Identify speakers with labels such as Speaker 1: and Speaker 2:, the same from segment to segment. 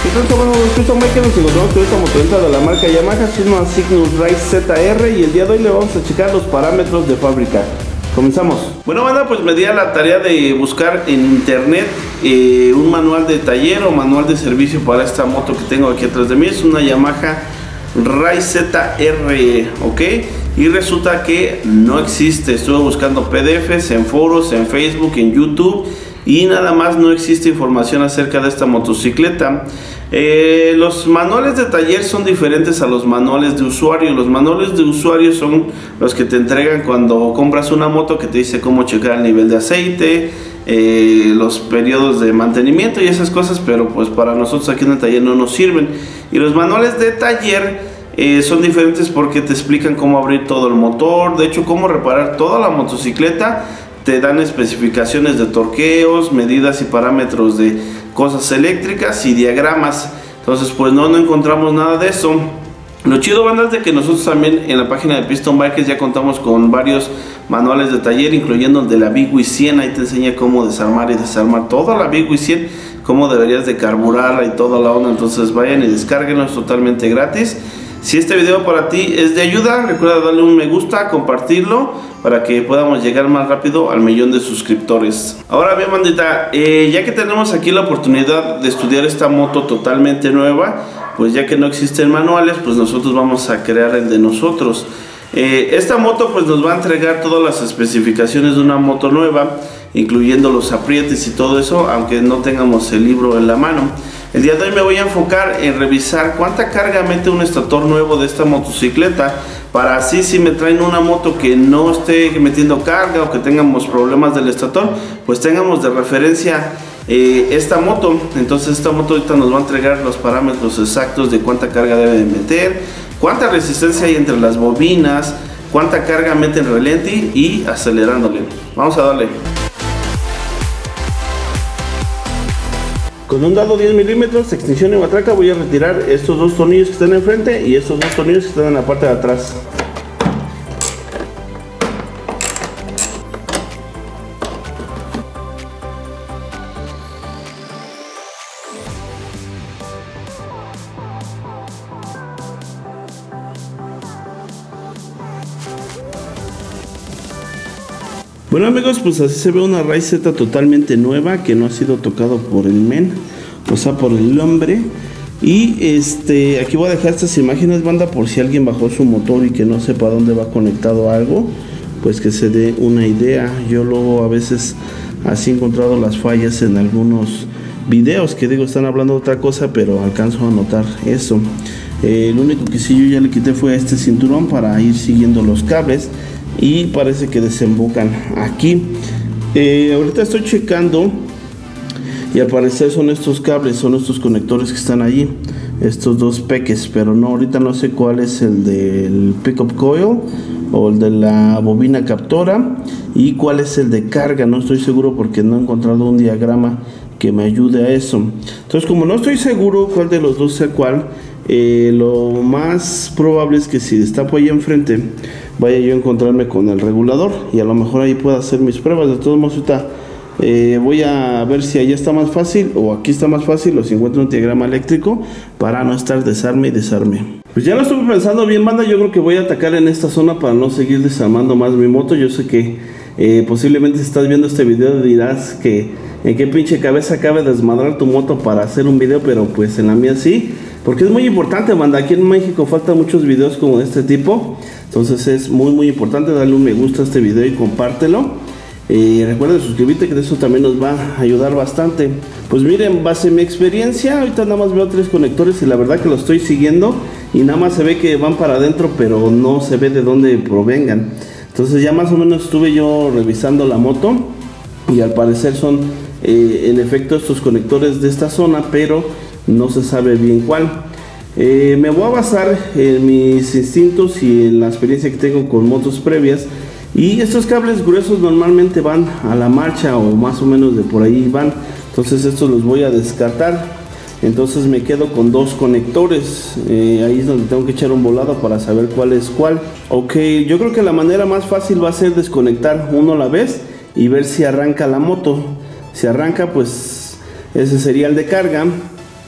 Speaker 1: Entonces, bueno, Custom Bike, nos encontramos con esta motoneta de la marca Yamaha, es una Cygnus Rise ZR, y el día de hoy le vamos a checar los parámetros de fábrica. Comenzamos. Bueno, banda, pues me di a la tarea de buscar en internet un manual de taller o manual de servicio para esta moto que tengo aquí atrás de mí. Es una Yamaha Rise ZR, ok, y resulta que no existe. Estuve buscando PDFs en foros, en Facebook, en YouTube, y nada más no existe información acerca de esta motocicleta. Los manuales de taller son diferentes a los manuales de usuario. Los manuales de usuario son los que te entregan cuando compras una moto, que te dice cómo checar el nivel de aceite, los periodos de mantenimiento y esas cosas, pero pues para nosotros aquí en el taller no nos sirven. Y los manuales de taller son diferentes porque te explican cómo abrir todo el motor, de hecho cómo reparar toda la motocicleta. Te dan especificaciones de torqueos, medidas y parámetros de cosas eléctricas y diagramas. Entonces pues no encontramos nada de eso. Lo chido, banda, es de que nosotros también en la página de Piston Bikers ya contamos con varios manuales de taller, incluyendo el de la Big Wheel 100. Ahí te enseña cómo desarmar y desarmar toda la Big Wheel 100, cómo deberías de carburarla y toda la onda. Entonces vayan y descárguenlo, es totalmente gratis. Si este video para ti es de ayuda, recuerda darle un me gusta, compartirlo, para que podamos llegar más rápido al 1,000,000 de suscriptores. Ahora bien, bandita, ya que tenemos aquí la oportunidad de estudiar esta moto totalmente nueva, pues ya que no existen manuales, pues nosotros vamos a crear el de nosotros. Esta moto pues nos va a entregar todas las especificaciones de una moto nueva, incluyendo los aprietes y todo eso, aunque no tengamos el libro en la mano. El día de hoy me voy a enfocar en revisar cuánta carga mete un estator nuevo de esta motocicleta, para así si me traen una moto que no esté metiendo carga o que tengamos problemas del estator, pues tengamos de referencia esta moto. Entonces esta moto ahorita nos va a entregar los parámetros exactos de cuánta carga debe de meter, cuánta resistencia hay entre las bobinas, cuánta carga mete en relenti y acelerándole. Vamos a darle. Con un dado 10 milímetros, extensión y matraca, voy a retirar estos dos tornillos que están enfrente y estos dos tornillos que están en la parte de atrás. Bueno, amigos, pues así se ve una Rise Z totalmente nueva, que no ha sido tocado por el men, o sea, por el hombre. Y aquí voy a dejar estas imágenes, banda, por si alguien bajó su motor y que no sepa dónde va conectado algo, pues que se dé una idea. Yo luego a veces así he encontrado las fallas en algunos videos que digo están hablando de otra cosa, pero alcanzo a notar eso. Lo único que sí yo ya le quité fue este cinturón para ir siguiendo los cables, y parece que desembocan aquí. Ahorita estoy checando y al parecer son estos cables, son estos conectores que están allí, estos dos peques, pero no, ahorita no sé cuál es el del pickup coil o el de la bobina captora y cuál es el de carga. No estoy seguro porque no he encontrado un diagrama que me ayude a eso. Entonces, como no estoy seguro cuál de los dos sea cuál, lo más probable es que si destapo ahí enfrente vaya yo a encontrarme con el regulador y a lo mejor ahí pueda hacer mis pruebas. De todos modos, ahorita voy a ver si allá está más fácil o aquí está más fácil, o si encuentro un diagrama eléctrico para no estar desarme y desarme. Pues ya lo estuve pensando bien, banda. Yo creo que voy a atacar en esta zona para no seguir desarmando más mi moto. Yo sé que posiblemente si estás viendo este video dirás que en qué pinche cabeza cabe desmadrar tu moto para hacer un video, pero pues en la mía sí, porque es muy importante, banda. Aquí en México faltan muchos videos como de este tipo, entonces es muy importante darle un me gusta a este video y compártelo. Recuerda suscribirte, que de eso también nos va a ayudar bastante. Pues miren, base mi experiencia, ahorita nada más veo 3 conectores y la verdad que lo estoy siguiendo y nada más se ve que van para adentro, pero no se ve de dónde provengan. Entonces ya más o menos estuve yo revisando la moto y al parecer son en efecto estos conectores de esta zona, pero no se sabe bien cuál. Me voy a basar en mis instintos y en la experiencia que tengo con motos previas, y estos cables gruesos normalmente van a la marcha o más o menos de por ahí van. Entonces estos los voy a descartar. Entonces me quedo con 2 conectores. Ahí es donde tengo que echar un volado para saber cuál es cuál. Ok, yo creo que la manera más fácil va a ser desconectar uno a la vez y ver si arranca la moto. Si arranca, pues ese sería el de carga.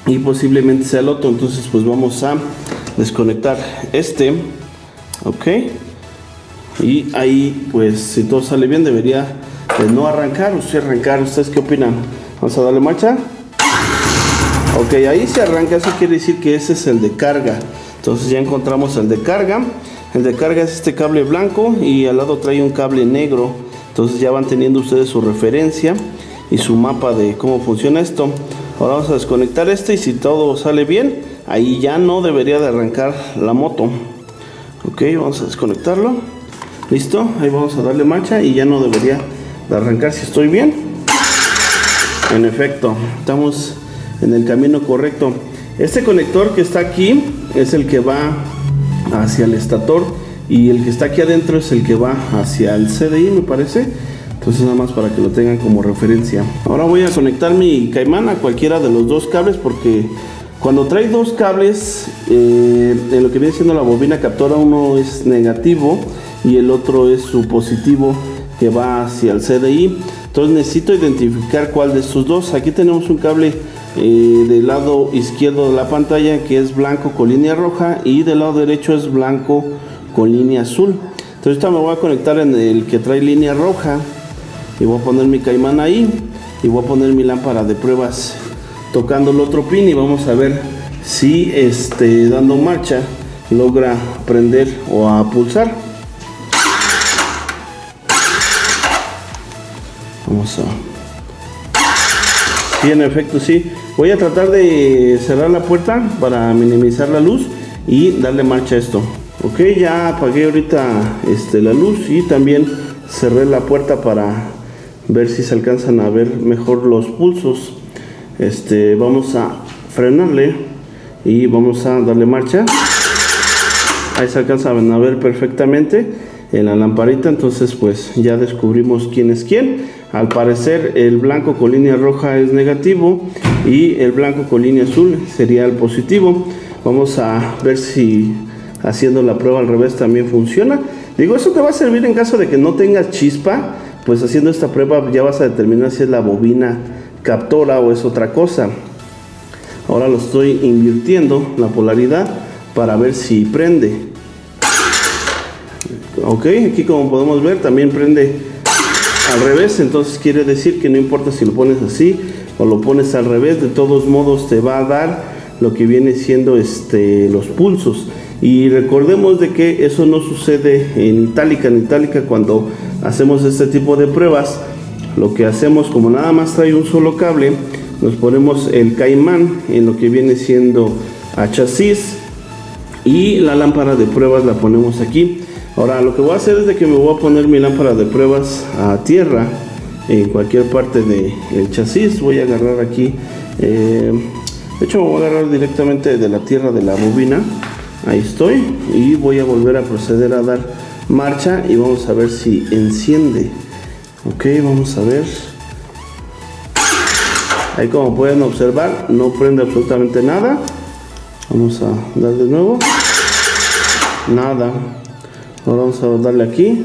Speaker 1: y posiblemente sea el otro. Entonces pues vamos a desconectar este, ok, y ahí pues si todo sale bien debería de no arrancar o sí arrancar. ¿Ustedes qué opinan? Vamos a darle marcha. Ok, ahí se arranca. Eso quiere decir que ese es el de carga. Entonces ya encontramos el de carga. El de carga es este cable blanco y al lado trae un cable negro. Entonces ya van teniendo ustedes su referencia y su mapa de cómo funciona esto. Ahora vamos a desconectar este y si todo sale bien, ahí ya no debería de arrancar la moto. Ok, vamos a desconectarlo. Listo, ahí vamos a darle marcha y ya no debería de arrancar si estoy bien. En efecto, estamos en el camino correcto. Este conector que está aquí es el que va hacia el estator y el que está aquí adentro es el que va hacia el CDI, me parece. Entonces nada más para que lo tengan como referencia. Ahora voy a conectar mi Caimán a cualquiera de los dos cables, porque cuando trae dos cables en lo que viene siendo la bobina captora, uno es negativo y el otro es su positivo que va hacia el CDI. Entonces necesito identificar cuál de estos dos. Aquí tenemos un cable del lado izquierdo de la pantalla que es blanco con línea roja y del lado derecho es blanco con línea azul. Entonces ahorita me voy a conectar en el que trae línea roja y voy a poner mi Caimán ahí y voy a poner mi lámpara de pruebas tocando el otro pin y vamos a ver si dando marcha logra prender o a pulsar. Vamos a... Sí, en efecto, sí. Voy a tratar de cerrar la puerta para minimizar la luz y darle marcha a esto. Ok, ya apagué ahorita la luz y también cerré la puerta para ver si se alcanzan a ver mejor los pulsos. Vamos a frenarle y vamos a darle marcha. Ahí se alcanzan a ver perfectamente en la lamparita. Entonces pues ya descubrimos quién es quién. Al parecer el blanco con línea roja es negativo y el blanco con línea azul sería el positivo. Vamos a ver si haciendo la prueba al revés también funciona. Digo, eso te va a servir en caso de que no tengas chispa. Pues haciendo esta prueba ya vas a determinar si es la bobina captora o es otra cosa. Ahora lo estoy invirtiendo la polaridad para ver si prende. Ok, aquí como podemos ver también prende al revés. Entonces quiere decir que no importa si lo pones así o lo pones al revés, de todos modos te va a dar lo que viene siendo los pulsos. Y recordemos de que eso no sucede en itálica. En itálica, cuando hacemos este tipo de pruebas, lo que hacemos, como nada más trae un solo cable, nos ponemos el Caimán en lo que viene siendo a chasis y la lámpara de pruebas la ponemos aquí. Ahora lo que voy a hacer es de que me voy a poner mi lámpara de pruebas a tierra en cualquier parte del chasis. Voy a agarrar aquí, de hecho me voy a agarrar directamente de la tierra de la bobina. Ahí estoy y voy a volver a proceder a dar marcha y vamos a ver si enciende. Ok, vamos a ver. Ahí como pueden observar no prende absolutamente nada. Vamos a dar de nuevo. Nada. Ahora vamos a darle aquí.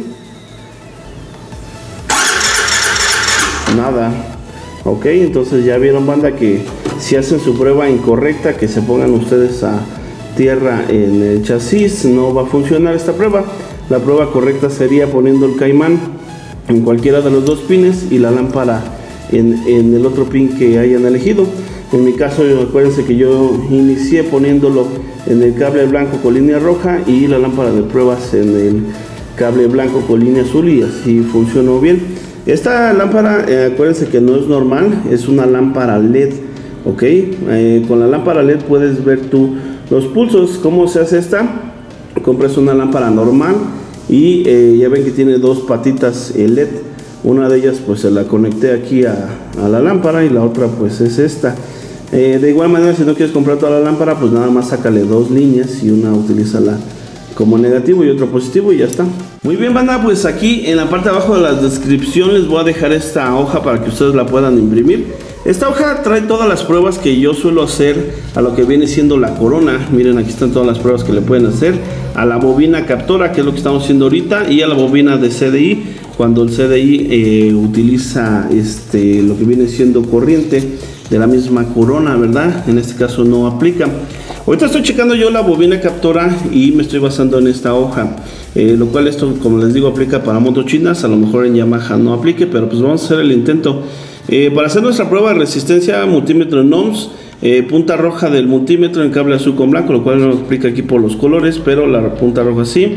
Speaker 1: Nada. Ok, entonces ya vieron, banda, que si hacen su prueba incorrecta, que se pongan ustedes a tierra en el chasis, no va a funcionar esta prueba. La prueba correcta sería poniendo el Caimán en cualquiera de los dos pines y la lámpara en el otro pin que hayan elegido. En mi caso, acuérdense que yo inicié poniéndolo en el cable blanco con línea roja y la lámpara de pruebas en el cable blanco con línea azul y así funcionó bien. Esta lámpara, acuérdense que no es normal, es una lámpara LED. Ok, con la lámpara LED puedes ver tú los pulsos. ¿Cómo se hace esta? Compras una lámpara normal y ya ven que tiene dos patitas LED. Una de ellas pues se la conecté aquí a la lámpara y la otra pues es esta. De igual manera, si no quieres comprar toda la lámpara, pues nada más sácale dos líneas y una utilízala como negativo y otro positivo y ya está. Muy bien, banda, pues aquí en la parte de abajo de la descripción les voy a dejar esta hoja para que ustedes la puedan imprimir. Esta hoja trae todas las pruebas que yo suelo hacer a lo que viene siendo la corona. Miren, aquí están todas las pruebas que le pueden hacer a la bobina captora, que es lo que estamos haciendo ahorita, y a la bobina de CDI. cuando el CDI utiliza lo que viene siendo corriente de la misma corona, ¿verdad? En este caso no aplica. Ahorita estoy checando yo la bobina captora y me estoy basando en esta hoja, lo cual esto, como les digo, aplica para motos chinas. A lo mejor en Yamaha no aplique, pero pues vamos a hacer el intento. Para hacer nuestra prueba de resistencia, multímetro en ohms, punta roja del multímetro en cable azul con blanco, lo cual no explica aquí por los colores, pero la punta roja sí.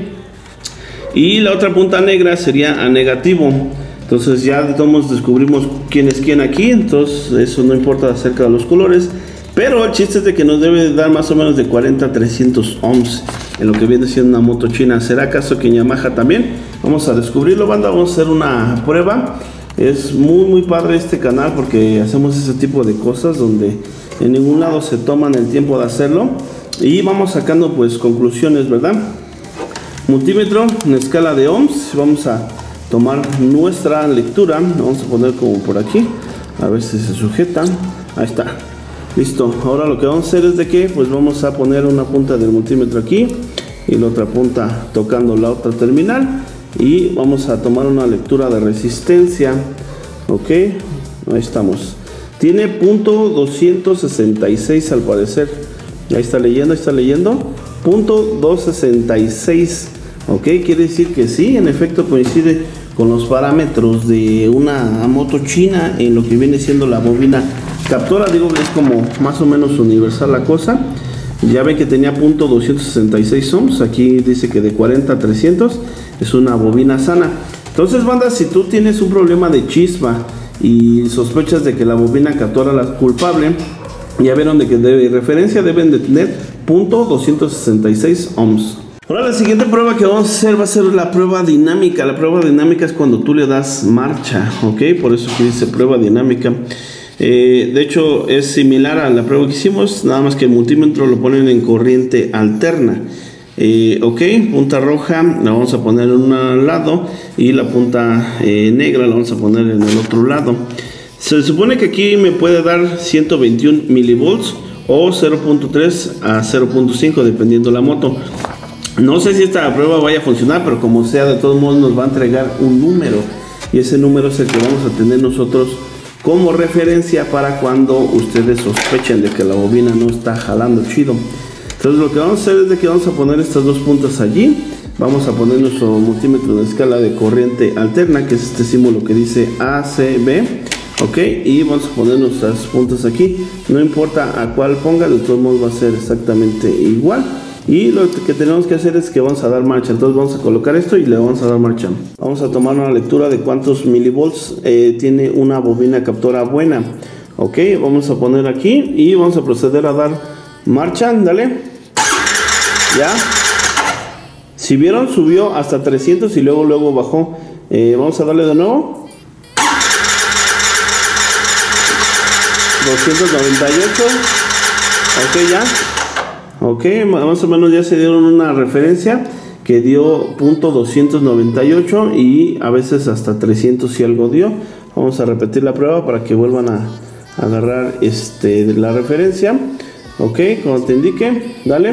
Speaker 1: Y la otra punta negra sería a negativo. Entonces ya de todos modos descubrimos quién es quién aquí, entonces eso no importa acerca de los colores. Pero el chiste es de que nos debe dar más o menos de 40 a 300 ohms en lo que viene siendo una moto china. ¿Será acaso que en Yamaha también? Vamos a descubrirlo, banda. Vamos a hacer una prueba. Es muy padre este canal porque hacemos ese tipo de cosas donde en ningún lado se toman el tiempo de hacerlo. Y vamos sacando pues conclusiones, ¿verdad? Multímetro en escala de ohms. Vamos a tomar nuestra lectura. Vamos a poner como por aquí. A ver si se sujeta. Ahí está. Listo. Ahora lo que vamos a hacer es de que pues vamos a poner una punta del multímetro aquí y la otra punta tocando la otra terminal. Y vamos a tomar una lectura de resistencia. Ok. Ahí estamos. Tiene punto 266 al parecer. Ahí está leyendo, punto 266. Ok, quiere decir que sí, en efecto coincide con los parámetros de una moto china en lo que viene siendo la bobina captora. Digo que es como más o menos universal la cosa. Ya ven que tenía punto 266 ohms. Aquí dice que de 40 a 300 es una bobina sana. Entonces, banda, si tú tienes un problema de chispa y sospechas de que la bobina captora la culpable, ya vieron de que de referencia deben de tener punto 266 ohms. Ahora la siguiente prueba que vamos a hacer va a ser la prueba dinámica. La prueba dinámica es cuando tú le das marcha, ok, por eso que dice prueba dinámica. De hecho es similar a la prueba que hicimos, nada más que el multímetro lo ponen en corriente alterna. Ok, punta roja la vamos a poner en un lado y la punta negra la vamos a poner en el otro lado. Se supone que aquí me puede dar 121 milivolts o 0.3 a 0.5 dependiendo la moto. No sé si esta prueba vaya a funcionar, pero como sea, de todos modos nos va a entregar un número y ese número es el que vamos a tener nosotros como referencia para cuando ustedes sospechen de que la bobina no está jalando chido. Entonces lo que vamos a hacer es de que vamos a poner estas dos puntas allí. Vamos a poner nuestro multímetro de escala de corriente alterna, que es este símbolo que dice ACB. Ok, y vamos a poner nuestras puntas aquí. No importa a cuál ponga, de todos modos va a ser exactamente igual. Y lo que tenemos que hacer es que vamos a dar marcha. Entonces vamos a colocar esto y le vamos a dar marcha. Vamos a tomar una lectura de cuántos milivolts tiene una bobina captora buena. Ok, vamos a poner aquí y vamos a proceder a dar marcha. Dale. Ya. Si vieron, subió hasta 300 y luego bajó. Vamos a darle de nuevo. 298. Ok, ya. Ok, más o menos ya se dieron una referencia que dio punto 298 y a veces hasta 300 y algo dio. Vamos a repetir la prueba para que vuelvan a agarrar la referencia. Ok, como te indique, dale.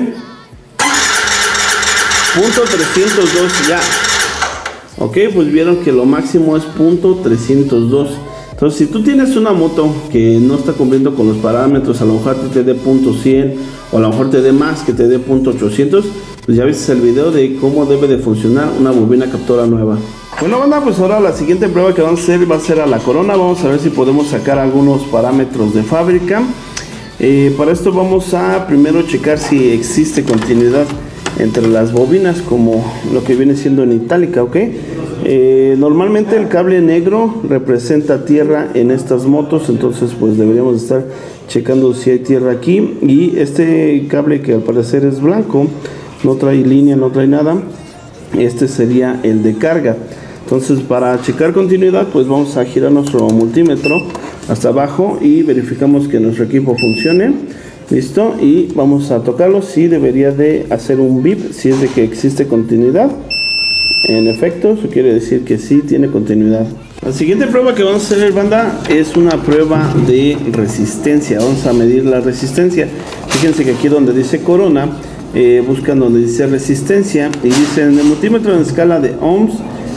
Speaker 1: Punto 302 ya. Ok, pues vieron que lo máximo es punto 302. Entonces, si tú tienes una moto que no está cumpliendo con los parámetros, a lo mejor te dé punto 100 o a lo mejor te dé más, que te dé punto 800, pues ya viste el video de cómo debe de funcionar una bobina captora nueva. Bueno, banda, pues ahora la siguiente prueba que vamos a hacer va a ser a la corona. Vamos a ver si podemos sacar algunos parámetros de fábrica. Para esto vamos a primero checar si existe continuidad entre las bobinas, como lo que viene siendo en itálica, ok. Normalmente el cable negro representa tierra en estas motos, entonces pues deberíamos estar checando si hay tierra aquí. Y este cable que al parecer es blanco, no trae línea, no trae nada, este sería el de carga. Entonces, para checar continuidad, pues vamos a girar nuestro multímetro hasta abajo y verificamos que nuestro equipo funcione. Listo, y vamos a tocarlo. Si debería de hacer un bip si es de que existe continuidad. En efecto, eso quiere decir que sí tiene continuidad. La siguiente prueba que vamos a hacer, banda, es una prueba de resistencia. Vamos a medir la resistencia. Fíjense que aquí donde dice corona, buscan donde dice resistencia y dice en el multímetro en escala de ohms,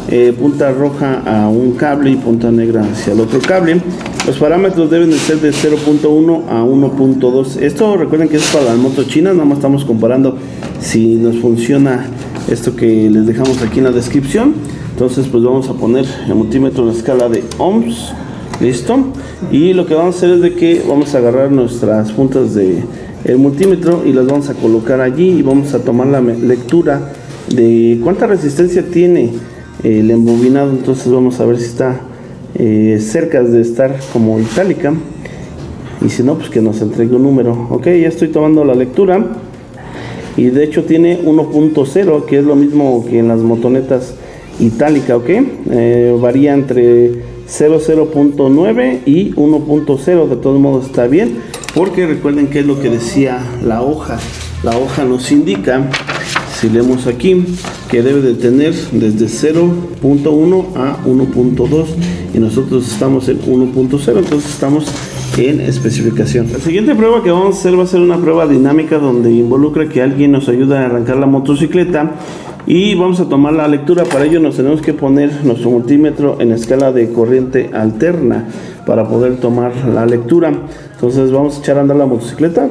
Speaker 1: punta roja a un cable y punta negra hacia el otro cable. Los parámetros deben de ser de 0.1 a 1.2. Esto recuerden que es para las motos chinas, nada más estamos comparando si nos funciona esto que les dejamos aquí en la descripción. Entonces pues vamos a poner el multímetro en escala de ohms. Listo. Y lo que vamos a hacer es de que vamos a agarrar nuestras puntas de el multímetro y las vamos a colocar allí y vamos a tomar la lectura de cuánta resistencia tiene el embobinado. Entonces vamos a ver si está cerca de estar como itálica, y si no, pues que nos entregue un número. Ok, ya estoy tomando la lectura y de hecho tiene 1.0, que es lo mismo que en las motonetas itálica. Ok, varía entre 0.9 y 1.0. de todos modos está bien, porque recuerden que es lo que decía la hoja. La hoja nos indica, si leemos aquí, que debe de tener desde 0.1 a 1.2 y nosotros estamos en 1.0, entonces estamos en especificación. La siguiente prueba que vamos a hacer va a ser una prueba dinámica donde involucra que alguien nos ayude a arrancar la motocicleta y vamos a tomar la lectura. Para ello nos tenemos que poner nuestro multímetro en escala de corriente alterna para poder tomar la lectura. Entonces vamos a echar a andar la motocicleta,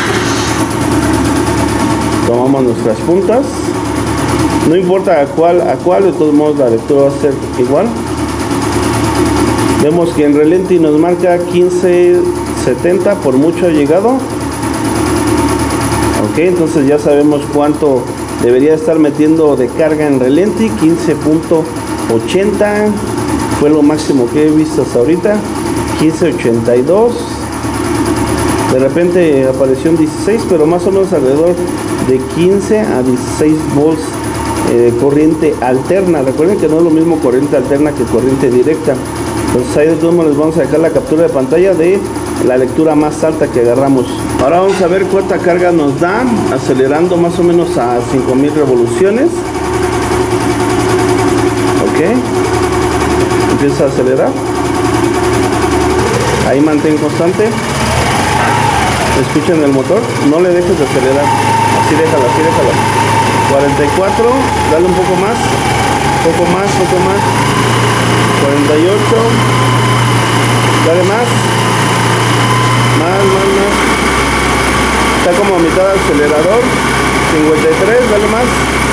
Speaker 1: tomamos nuestras puntas, no importa a cuál, de todos modos la lectura va a ser igual. Vemos que en relenti nos marca 1570, por mucho ha llegado. Ok, entonces ya sabemos cuánto debería estar metiendo de carga en relenti. 15.80 fue lo máximo que he visto hasta ahorita. 15.82, de repente apareció un 16, pero más o menos alrededor de 15 a 16 volts corriente alterna. Recuerden que no es lo mismo corriente alterna que corriente directa. Entonces ahí de todos modos les vamos a dejar la captura de pantalla de la lectura más alta que agarramos. Ahora vamos a ver cuánta carga nos da, acelerando más o menos a 5000 revoluciones. Ok, empieza a acelerar, ahí mantén constante. Escuchen el motor, no le dejes de acelerar, así déjalo, 44, dale un poco más, poco más, 48, dale más, está como a mitad del acelerador. 53, dale más,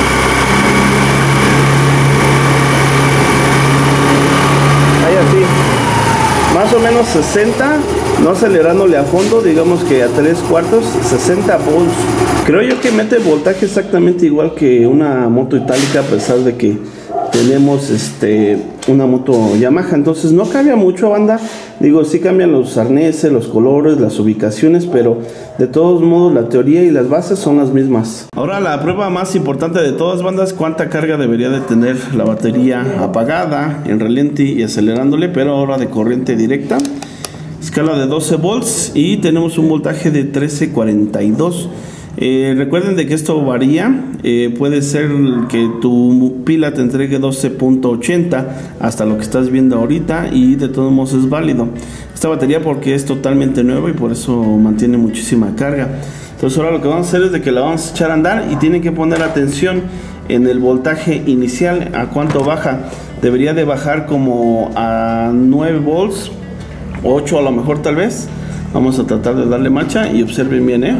Speaker 1: ahí así, más o menos 60, no acelerándole a fondo, digamos que a 3/4, 60 volts. Creo yo que mete voltaje exactamente igual que una moto itálica, a pesar de que tenemos una moto Yamaha. Entonces no cambia mucho, banda. Digo, sí cambian los arneses, los colores, las ubicaciones, pero de todos modos la teoría y las bases son las mismas. Ahora la prueba más importante de todas, bandas, cuánta carga debería de tener la batería apagada, en relenti y acelerándole, pero ahora de corriente directa. Escala de 12 volts y tenemos un voltaje de 1342. Recuerden de que esto varía, puede ser que tu pila te entregue 12.80 hasta lo que estás viendo ahorita, y de todos modos es válido esta batería porque es totalmente nueva y por eso mantiene muchísima carga. Entonces ahora lo que vamos a hacer es de que la vamos a echar a andar y tienen que poner atención en el voltaje inicial, a cuánto baja. Debería de bajar como a 9 volts, 8 a lo mejor tal vez. Vamos a tratar de darle marcha y observen bien,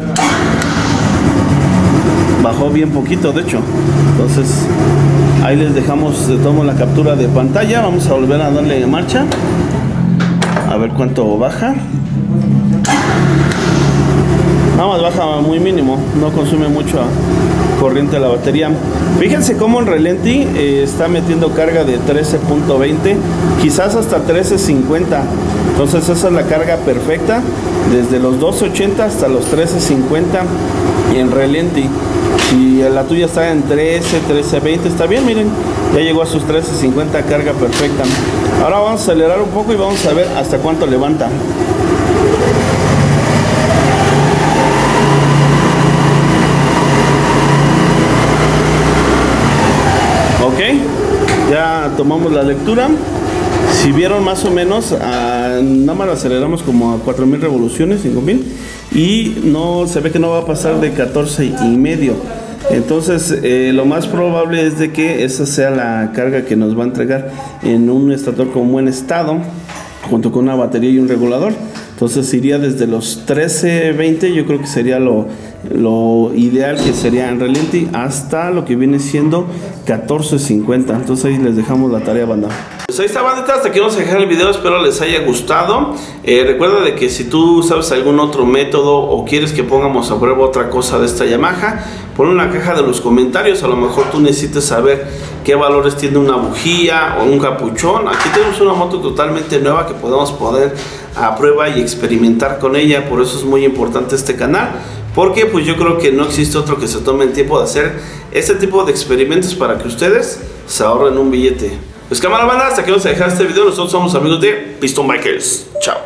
Speaker 1: bajó bien poquito de hecho. Entonces ahí les dejamos, tomo la captura de pantalla. Vamos a volver a darle marcha a ver cuánto baja. Nada más baja muy mínimo, no consume mucho corriente la batería. Fíjense cómo en relenti está metiendo carga de 13.20, quizás hasta 13.50. Entonces esa es la carga perfecta, desde los 12.80 hasta los 13.50 en relenti. Si la tuya está en 13.20 está bien, miren, ya llegó a sus 13.50, carga perfecta. Ahora vamos a acelerar un poco y vamos a ver hasta cuánto levanta. Ok, ya tomamos la lectura. Si vieron más o menos, nada más aceleramos como a 4000 revoluciones, 5000, y no se ve que no va a pasar de 14.5. Entonces lo más probable es de que esa sea la carga que nos va a entregar en un estator con buen estado, junto con una batería y un regulador. Entonces iría desde los 13-20, yo creo que sería lo ideal, que sería en Realty, hasta lo que viene siendo 14.50. Entonces ahí les dejamos la tarea, banda. Pues ahí está, bandita, hasta aquí vamos a dejar el video, espero les haya gustado. Recuerda de que si tú sabes algún otro método o quieres que pongamos a prueba otra cosa de esta Yamaha, pon en la caja de los comentarios. A lo mejor tú necesitas saber qué valores tiene una bujía o un capuchón. Aquí tenemos una moto totalmente nueva que podemos poner a prueba y experimentar con ella. Por eso es muy importante este canal, porque pues yo creo que no existe otro que se tome el tiempo de hacer este tipo de experimentos para que ustedes se ahorren un billete. Pues cámara, banda, hasta aquí vamos a dejar este video. Nosotros somos amigos de Piston Bikers. Chao.